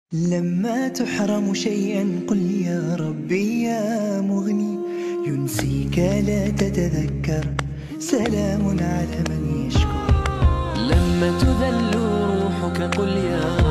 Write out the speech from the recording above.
لما تحرم شيئا قل يا ربي يا مغني، ينسيك لا تتذكر، سلام على من يشكو. لما تذل روحك قل يا